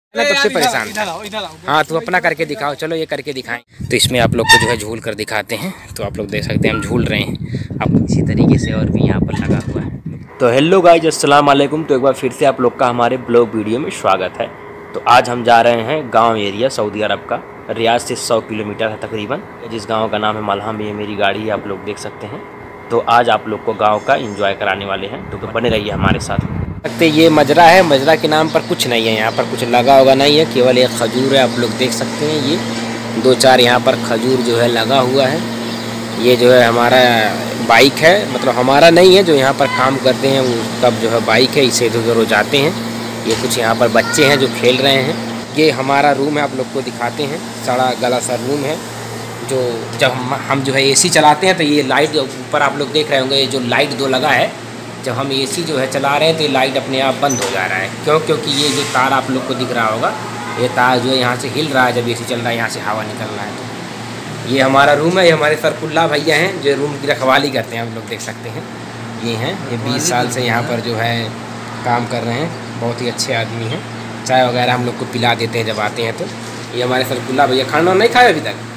ना तब से परेशान। हाँ तो अपना करके दिखाओ, चलो ये करके दिखाएं। तो इसमें आप लोग को जो है झूल कर दिखाते हैं। तो आप लोग देख सकते हैं हम झूल रहे हैं अब इसी तरीके से, और भी यहाँ पर लगा हुआ है। तो हेलो गाइज, अस्सलाम वालेकुम। तो एक बार फिर से आप लोग का हमारे ब्लॉग वीडियो में स्वागत है। तो आज हम जा रहे हैं गाँव एरिया, सऊदी अरब का। रियाद से 100 किलोमीटर है तकरीबन, जिस गाँव का नाम है मलहम। ये मेरी गाड़ी है, आप लोग देख सकते हैं। तो आज आप लोग को गाँव का इंजॉय कराने वाले हैं, तो बने रहिए हमारे साथ। सकते ये मजरा है, मजरा के नाम पर कुछ नहीं है, यहाँ पर कुछ लगा होगा नहीं है, केवल एक खजूर है। आप लोग देख सकते हैं ये 2-4 यहाँ पर खजूर जो है लगा हुआ है। ये जो है हमारा बाइक है, मतलब हमारा नहीं है, जो यहाँ पर काम करते हैं वो तब जो है बाइक है, इसे इधर उधर जाते हैं। ये कुछ यहाँ पर बच्चे हैं जो खेल रहे हैं। ये हमारा रूम है, आप लोग को दिखाते हैं। सड़ा गला सा रूम है, जो जब हम जो है एसी चलाते हैं तो ये लाइट ऊपर आप लोग देख रहे होंगे, ये जो लाइट 2 लगा है, जब हम एसी जो है चला रहे हैं तो ये लाइट अपने आप बंद हो जा रहा है। क्योंकि ये जो तार आप लोग को दिख रहा होगा, ये तार जो है यहाँ से हिल रहा है जब एसी चल रहा है, यहाँ से हवा निकल रहा है। तो ये हमारा रूम है। ये हमारे सरकुल्ला भैया हैं जो रूम की रखवाली करते हैं, आप लोग देख सकते हैं। ये हैं, ये 20 साल से यहाँ पर जो है काम कर रहे हैं। बहुत ही अच्छे आदमी हैं। चाय वगैरह हम लोग को पिला देते हैं जब आते हैं। तो ये हमारे सरकुल्ला भैया खाना नहीं खाए अभी तक?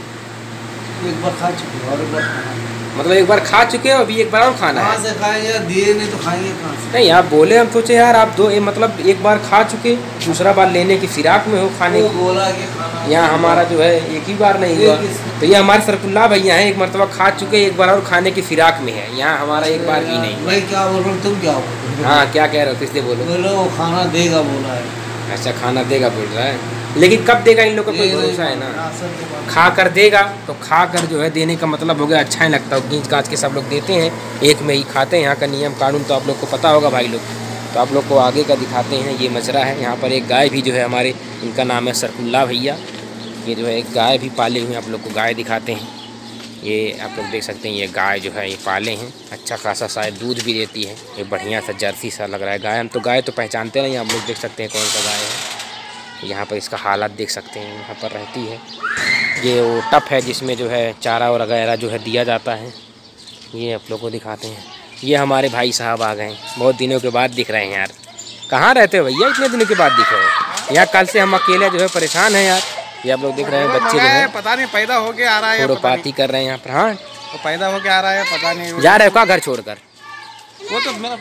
एक बार खा चुके हैं और एक बार खाना, मतलब एक बार खा चुके हैं, अभी एक बार और खाना है। कहाँ से खाएं यार, दिए नहीं तो खाएंगे कहाँ से? नहीं आप बोले, हम सोचे यार आप मतलब एक बार खा चुके, दूसरा बार लेने की फिराक में हो खाने की। बोला कि खाना यहाँ हमारा जो है एक ही बार नहीं हुआ। तो ये हमारे सरकुल्ला भैया हैं, एक मरतबा खा चुके, एक बार और खाने की फिराक में है। यहाँ हमारा एक बार भी नहीं। भाई क्या बोल रहे हो तुम, क्या बोल रहे हो? हाँ क्या कह रहे हो, किसने बोलो? बोलो वो खाना देगा बोला है। अच्छा खाना देगा बोल रहा है, लेकिन कब देगा इन लोग का कोई भरोसा है ना। खा कर देगा, तो खा कर जो है देने का मतलब हो गया अच्छा नहीं लगता। गींच गाँच के सब लोग देते हैं, एक में ही खाते हैं। यहाँ का नियम कानून तो आप लोग को पता होगा भाई लोग। तो आप लोग को आगे का दिखाते हैं। ये मजरा है, यहाँ पर एक गाय भी जो है हमारे, इनका नाम है सरकुल्ला भैया। ये जो है एक गाय भी पाले हुए हैं, आप लोग को गाय दिखाते हैं। ये आप लोग देख सकते हैं, ये गाय जो है ये पाले हैं। अच्छा खासा शायद दूध भी देती है। ये बढ़िया सा जर्सी सा लग रहा है गाय। हम तो गाय तो पहचानते नहीं, आप लोग देख सकते हैं कौन सा गाय है। यहाँ पर इसका हालत देख सकते हैं, यहाँ पर रहती है। ये वो टप है जिसमें जो है चारा वगैरह जो है दिया जाता है। ये आप लोग को दिखाते हैं। ये हमारे भाई साहब आ गए, बहुत दिनों के बाद दिख रहे हैं यार। कहाँ रहते हो भैया, इतने दिनों के बाद दिख रहे हो? यहाँ कल से हम अकेले जो है परेशान हैं यार। ये आप लोग देख रहे हैं, बच्चे जो है पता नहीं पैदा होके आ रहा है, खुरपाती कर रहे हैं यहाँ पर। हाँ तो पैदा होके आ रहा है, पता नहीं जा रहे हो क्या घर छोड़कर? वो तो मेरा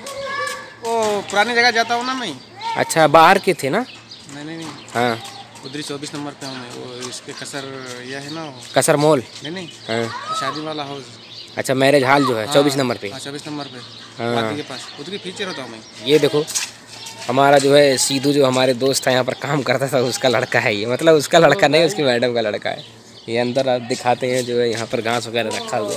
वो पुरानी जगह जाता हूँ ना मैं। अच्छा बाहर के थे ना? नहीं हाँ उधरी 24 नंबर पे हूँ मैं। वो इसके कसर यह है ना, कसर मॉल। नहीं हाँ शादी वाला हाउस। अच्छा मैरिज हॉल जो है 24 नंबर पे। 24 नंबर पे हाँ के पास, उधरी फीचर होता हूँ मैं। ये देखो हमारा जो है सीधू, जो हमारे दोस्त था यहाँ पर काम करता था, उसका लड़का है ये। मतलब उसका लड़का नहीं, उसकी मैडम का लड़का है ये। अंदर आप दिखाते हैं जो है यहाँ पर घास वगैरह रखा हुआ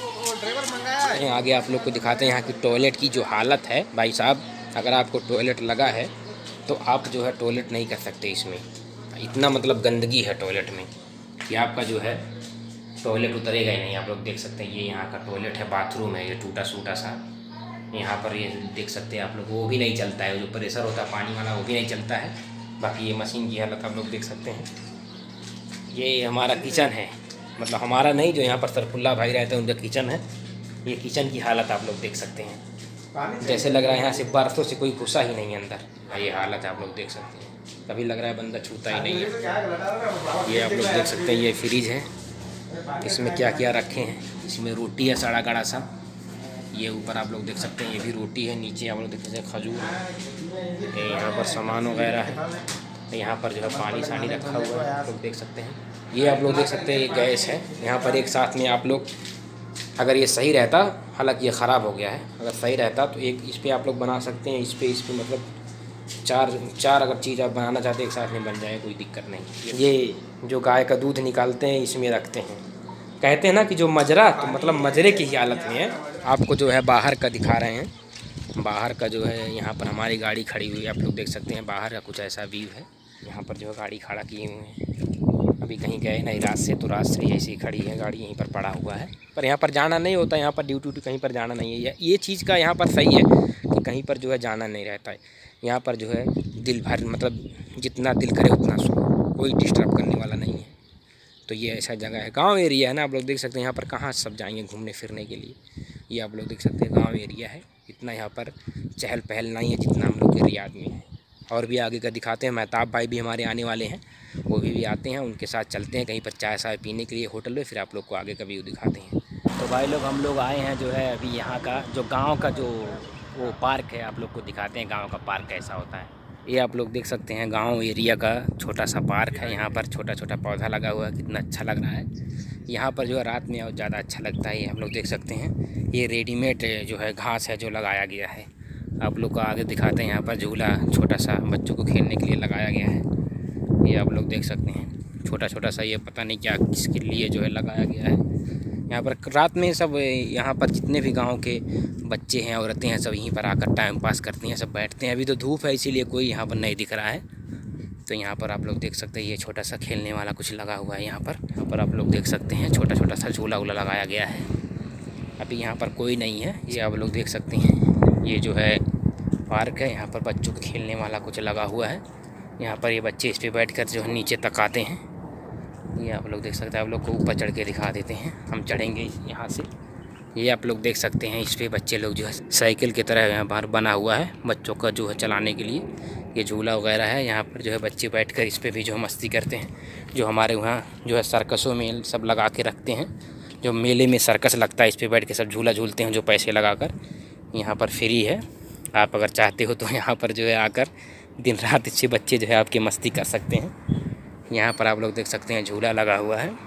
है। आगे आप लोग को दिखाते हैं यहाँ की टॉयलेट की जो हालत है। भाई साहब अगर आपको टॉयलेट लगा है तो आप जो है टॉयलेट नहीं कर सकते इसमें। इतना मतलब गंदगी है टॉयलेट में कि आपका जो है टॉयलेट उतरेगा ही नहीं। आप लोग देख सकते हैं ये यहाँ का टॉयलेट है, बाथरूम है ये टूटा सूटा सा। यहाँ पर ये देख सकते हैं आप लोग, वो भी नहीं चलता है, जो प्रेशर होता है पानी वाला वो भी नहीं चलता है। बाकी ये मशीन की हालत आप लोग देख सकते हैं। ये हमारा किचन है, मतलब हमारा नहीं, जो यहाँ पर सरकुल्ला भाई रहते हैं उनका किचन है। ये किचन की हालत आप लोग देख सकते हैं, जैसे लग रहा है यहाँ से बरसों से कोई घुसा ही नहीं अंदर। ये हालत आप लोग देख सकते हैं, कभी लग रहा है बंदा छूता ही नहीं है। ये आप लोग देख सकते हैं, ये फ्रिज है, इसमें क्या क्या रखे हैं। इसमें रोटी है सड़ा गड़ा सा। ये ऊपर आप लोग देख सकते हैं, ये भी रोटी है। नीचे आप लोग देख सकते हैं खजूर है। यहाँ पर सामान वगैरह है। यहाँ पर जो है पानी सानी रखा हुआ है, आप लोग देख सकते हैं। ये आप लोग देख सकते हैं, ये गैस है। यहाँ पर एक साथ में आप लोग, अगर ये सही रहता, हालांकि ये ख़राब हो गया है, अगर सही रहता तो एक इस पर आप लोग बना सकते हैं। इस पर मतलब चार अगर चीज़ आप बनाना चाहते हैं एक साथ में बन जाए, कोई दिक्कत नहीं। ये जो गाय का दूध निकालते हैं इसमें रखते हैं। कहते हैं ना कि जो मजरा, तो मतलब मजरे की ही हालत में है। आपको जो है बाहर का दिखा रहे हैं। बाहर का जो है यहाँ पर हमारी गाड़ी खड़ी हुई है, आप लोग देख सकते हैं। बाहर का कुछ ऐसा व्यू है। यहाँ पर जो है गाड़ी खड़ा किए हुए हैं, अभी कहीं गए नहीं रात से, तो रात से ऐसी खड़ी है गाड़ी, यहीं पर पड़ा हुआ है। पर यहाँ पर जाना नहीं होता, यहाँ पर ड्यूटी कहीं पर जाना नहीं है। ये चीज़ का यहाँ पर सही है कि कहीं पर जो है जाना नहीं रहता है। यहाँ पर जो है दिल भर, मतलब जितना दिल करे उतना सो, कोई डिस्टर्ब करने वाला नहीं है। तो ये ऐसा जगह है, गांव एरिया है ना, आप लोग देख सकते हैं। यहाँ पर कहाँ सब जाएंगे घूमने फिरने के लिए। ये आप लोग देख सकते हैं गांव एरिया है, इतना यहाँ पर चहल पहल नहीं है जितना हम लोग के रियाद में है। और भी आगे का दिखाते हैं। महताब भाई भी हमारे आने वाले हैं, वो भी आते हैं, उनके साथ चलते हैं कहीं पर चाय शाय पीने के लिए होटल में, फिर आप लोग को आगे का व्यू दिखाते हैं। तो भाई लोग हम लोग आए हैं जो है अभी यहाँ का जो गाँव का जो वो पार्क है, आप लोग को दिखाते हैं गाँव का पार्क कैसा होता है। ये आप लोग देख सकते हैं गांव एरिया का छोटा सा पार्क है। यहाँ पर छोटा छोटा पौधा लगा हुआ है, कितना अच्छा लग रहा है। यहाँ पर जो है रात में और ज़्यादा अच्छा लगता है। ये हम लोग देख सकते हैं, ये रेडीमेड जो है घास है जो लगाया गया है। आप लोग को आगे दिखाते हैं, यहाँ पर झूला छोटा सा बच्चों को खेलने के लिए लगाया गया है। ये आप लोग देख सकते हैं छोटा छोटा सा, ये पता नहीं क्या किसके लिए जो है लगाया गया है। यहाँ पर रात में सब यहाँ पर जितने भी गांव के बच्चे हैं औरतें हैं सब यहीं पर आकर टाइम पास करती हैं, सब बैठते हैं। अभी तो धूप है इसीलिए कोई यहाँ पर नहीं दिख रहा है। तो यहाँ पर आप लोग देख सकते हैं ये छोटा सा खेलने वाला कुछ लगा हुआ है। यहाँ पर आप लोग देख सकते हैं छोटा छोटा सा झूला वूला लगाया गया है। अभी यहाँ पर कोई नहीं है। ये आप लोग देख सकते हैं ये जो है पार्क है, यहाँ पर बच्चों को खेलने वाला कुछ लगा हुआ है। यहाँ पर ये बच्चे इस पर बैठ कर जो है नीचे तक आते हैं। ये आप लोग देख सकते हैं, आप लोग को ऊपर चढ़ के दिखा देते हैं, हम चढ़ेंगे यहाँ से। ये आप लोग देख सकते हैं इस पे बच्चे लोग जो है साइकिल की तरह यहाँ बाहर बना हुआ है बच्चों का जो है चलाने के लिए, ये झूला वगैरह है। यहाँ पर जो है बच्चे बैठकर इस पे भी जो मस्ती करते हैं, जो हमारे वहाँ जो है सर्कसों में सब लगा के रखते हैं। जो मेले में सर्कस लगता है इस पर बैठ के सब झूला झूलते हैं जो पैसे लगाकर। यहाँ पर फ्री है, आप अगर चाहते हो तो यहाँ पर जो है आकर दिन रात अच्छे बच्चे जो है आपकी मस्ती कर सकते हैं। यहाँ पर आप लोग देख सकते हैं झूला लगा हुआ है,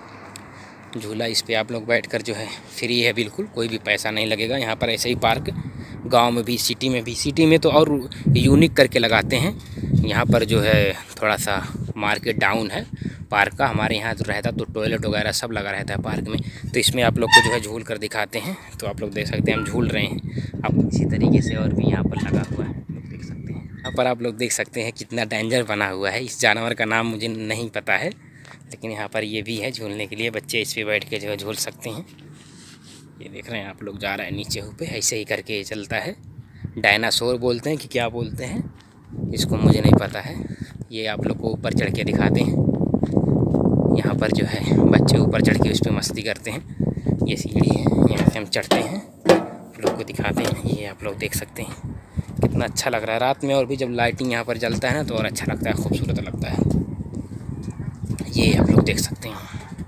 झूला इस पे आप लोग बैठकर जो है फ्री है, बिल्कुल कोई भी पैसा नहीं लगेगा। यहाँ पर ऐसे ही पार्क गांव में भी सिटी में तो और यूनिक करके लगाते हैं। यहाँ पर जो है थोड़ा सा मार्केट डाउन है पार्क का, हमारे यहाँ तो रहता तो टॉयलेट वगैरह सब लगा रहता है पार्क में। तो इसमें आप लोग को जो है झूल कर दिखाते हैं। तो आप लोग देख सकते हैं हम झूल रहे हैं, अब इसी तरीके से और भी यहाँ पर लगा हुआ है, देख सकते हैं। यहाँ पर आप लोग देख सकते हैं कितना डेंजर बना हुआ है। इस जानवर का नाम मुझे नहीं पता है, लेकिन यहाँ पर ये भी है झूलने के लिए, बच्चे इस पे बैठ के जो है झूल सकते हैं। ये देख रहे हैं आप लोग, जा रहा है नीचे पे, ऐसे ही करके ये चलता है। डायनासोर बोलते हैं कि क्या बोलते हैं इसको मुझे नहीं पता है। ये आप लोग को ऊपर चढ़ के दिखाते हैं। यहाँ पर जो है बच्चे ऊपर चढ़ के उस पर मस्ती करते हैं। ये सीढ़ी है, यहाँ से हम चढ़ते हैं, आप लोग को दिखाते हैं। ये आप लोग देख सकते हैं कितना अच्छा लग रहा है रात में, और भी जब लाइटिंग यहाँ पर जलता है ना तो और अच्छा लगता है, खूबसूरत लगता है। ये आप लोग देख सकते हैं,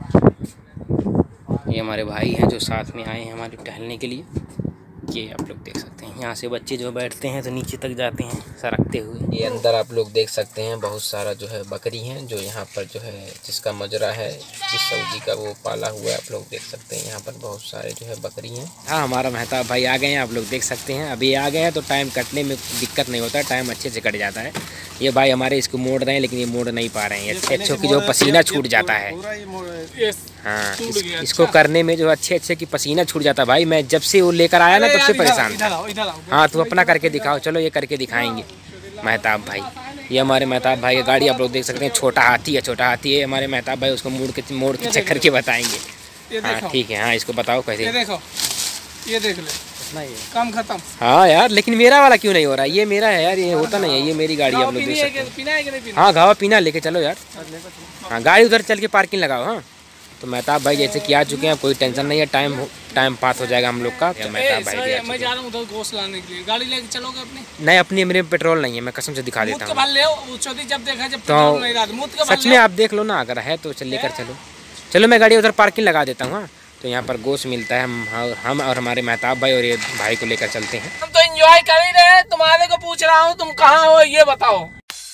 ये हमारे भाई हैं जो साथ में आए हैं हमारे टहलने के लिए। ये आप लोग देख सकते हैं यहाँ से बच्चे जो बैठते हैं तो नीचे तक जाते हैं सरकते हुए। ये अंदर आप लोग देख सकते हैं बहुत सारा जो है बकरी हैं जो यहाँ पर जो है जिसका मजरा है, जिस सऊदी का वो पाला हुआ है। आप लोग देख सकते हैं यहाँ पर बहुत सारे जो है बकरी हैं। हाँ, हमारा महताब भाई आ गए हैं, आप लोग देख सकते हैं। अभी आ गए हैं तो टाइम कटने में दिक्कत नहीं होता, टाइम अच्छे से कट जाता है। ये भाई हमारे इसको मोड़ रहे हैं लेकिन ये मोड़ नहीं पा रहे हैं। अच्छे अच्छे की जो पसीना छूट जाता है, हाँ इसको करने में जो अच्छे अच्छे की पसीना छूट जाता है। भाई मैं जब से वो लेकर आया ना तब से परेशान था। हाँ तो अपना करके दिखाओ, चलो ये करके दिखाएंगे महताब भाई। ये हमारे महताब भाई की गाड़ी आप लोग देख सकते हैं, छोटा हाथी है, छोटा हाथी है हमारे महताब भाई, उसको मोड़ के चेक करके बताएंगे। हाँ ठीक है, हाँ इसको बताओ कैसे। ये देख ले, काम खत्म। हाँ यार, लेकिन मेरा वाला क्यों नहीं हो रहा है? ये मेरा है यार, ये होता नहीं है, ये मेरी गाड़ी आप लोग देख सकते हैं। हाँ घावा पीना लेके चलो यार। हाँ गाड़ी उधर चल के पार्किंग लगाओ। हाँ तो महताब भाई जैसे कि आ चुके हैं, कोई टेंशन नहीं है, टाइम पास हो जाएगा हम लोग का। महताब भाई भी मैं जा रहा हूं उधर गोश्त लाने के लिए, गाड़ी लेके चलोगे अपनी? नहीं अपनी, मेरे पेट्रोल नहीं है, मैं कसम से दिखा देता हूँ। जब देखा जब तो सच में आप देख लो ना, अगर है तो लेकर चलो। चलो मैं गाड़ी उधर पार्किंग लगा देता हूँ। हाँ तो यहाँ पर गोश्त मिलता है, हम और हमारे महताब भाई और ये भाई को लेकर चलते हैं। हम तो एंजॉय कर ही रहे हैं, तुम्हारे को पूछ रहा हूँ तुम कहाँ हो ये बताओ।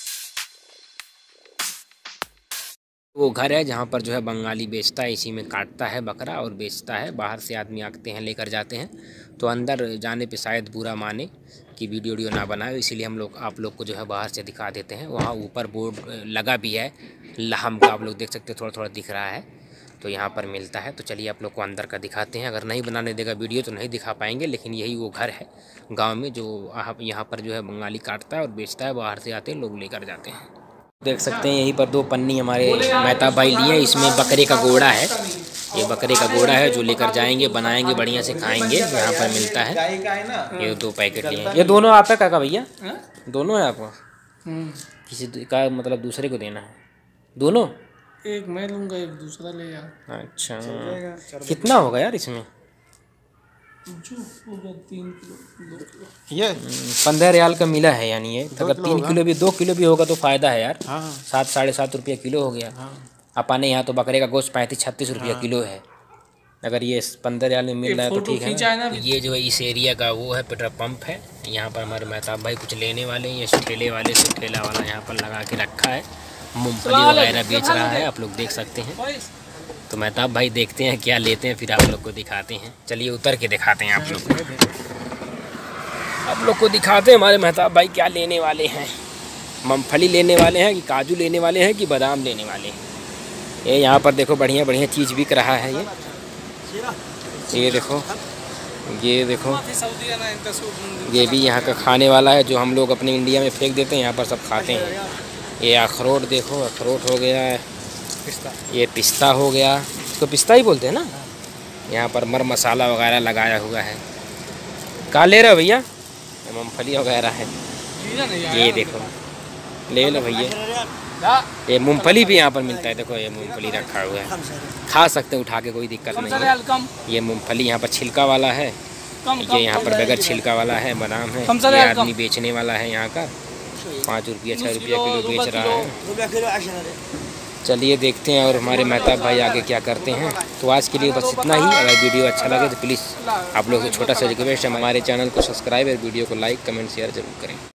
वो घर है जहाँ पर जो है बंगाली बेचता है, इसी में काटता है बकरा और बेचता है। बाहर से आदमी आते हैं लेकर जाते हैं, तो अंदर जाने पे शायद बुरा माने कि वीडियो ना बनाए, इसीलिए हम लोग आप लोग को जो है बाहर से दिखा देते हैं। वहाँ ऊपर बोर्ड लगा भी है लहम का, आप लोग देख सकते हैं, थोड़ा थोड़ा दिख रहा है, तो यहाँ पर मिलता है। तो चलिए आप लोग को अंदर का दिखाते हैं। अगर नहीं बनाने देगा वीडियो तो नहीं दिखा पाएंगे, लेकिन यही वो घर है गाँव में जो यहाँ पर जो है बंगाली काटता है और बेचता है। बाहर से आते हैं लोग लेकर जाते हैं। देख सकते हैं यहीं पर 2 पन्नी हमारे महताब भाई लिए, इसमें बकरे का गोड़ा है। ये बकरे का गोड़ा है जो लेकर जाएंगे, बनाएंगे, बढ़िया से खाएंगे, यहाँ पर मिलता है। ये 2 पैकेट लिए हैं। ये दोनों आपका काका भैया? दोनों है आपका? किसी का मतलब दूसरे को देना है? दोनों? एक मैं लूँगा, एक दूसरा ले जाओ। अच्छा कितना होगा यार इसमें? ये 15 रियाल का मिला है, यानी ये अगर 3 किलो भी 2 किलो भी होगा तो फ़ायदा है यार। हाँ 7 साढ़े 7 रुपये किलो हो गया। हाँ। अपने यहाँ तो बकरे का गोश्त 35-36 रुपया किलो है। अगर ये 15 रियाल में मिल रहा है तो ठीक है ना। ये जो है इस एरिया का वो है पेट्रोल पंप है। यहाँ पर हमारे मेहताब भाई कुछ लेने वाले हैं। ये ठेले वाले से ठेला वाला यहाँ पर लगा के रखा है, मूँगफली वगैरह बेच रहा है, आप लोग देख सकते हैं। तो मेहताब भाई देखते हैं क्या लेते हैं, फिर आप लोग को दिखाते हैं। चलिए उतर के दिखाते हैं आप लोग को दिखाते हैं हमारे मेहताब भाई क्या लेने वाले हैं। मूँगफली लेने वाले हैं कि काजू लेने वाले हैं कि बादाम लेने वाले हैं। ये यहाँ पर देखो बढ़िया बढ़िया चीज़ बिक रहा है। ये देखो ये भी यहाँ का खाने वाला है जो हम लोग अपने इंडिया में फेंक देते हैं, यहाँ पर सब खाते हैं। ये अखरोट देखो, अखरोट हो गया है, ये पिस्ता हो गया, इसको पिस्ता ही बोलते हैं ना। यहाँ पर मर मसाला वगैरह लगाया हुआ है। कहाँ ले रहे हो भैया? मूँगफली वगैरह है, ये देखो ले लो भैया। ये मूँगफली भी यहाँ पर मिलता है, देखो ये मूँगफली रखा हुआ है, खा सकते हैं उठा के, कोई दिक्कत नहीं है। ये मूँगफली यहाँ पर छिलका वाला है, ये यहाँ पर बगैर छिलका वाला है, बादाम है। ये आदमी बेचने वाला है यहाँ का, 5 रुपया 6 रुपया किलो बेच रहा है। चलिए देखते हैं और हमारे मेहताब भाई आगे क्या करते हैं। तो आज के लिए बस इतना ही। अगर वीडियो अच्छा लगे तो प्लीज़ आप लोगों को छोटा सा रिक्वेस्ट है, हमारे चैनल को सब्सक्राइब और वीडियो को लाइक कमेंट शेयर जरूर करें।